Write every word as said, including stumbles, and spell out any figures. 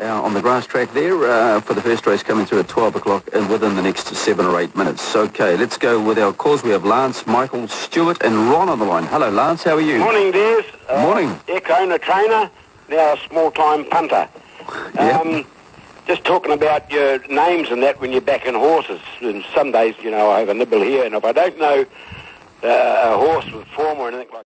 uh, on the grass track there uh, for the first race coming through at twelve o'clock and within the next seven or eight minutes. Okay, let's go with our calls. We have Lance, Michael, Stuart and Ron on the line. Hello, Lance. How are you? Morning, dears. Uh, Morning. Echo, trainer, now a small-time punter. Yep. Um, just talking about your names and that when you're backing horses. And some days, you know, I have a nibble here, and if I don't know uh, a horse with form or anything like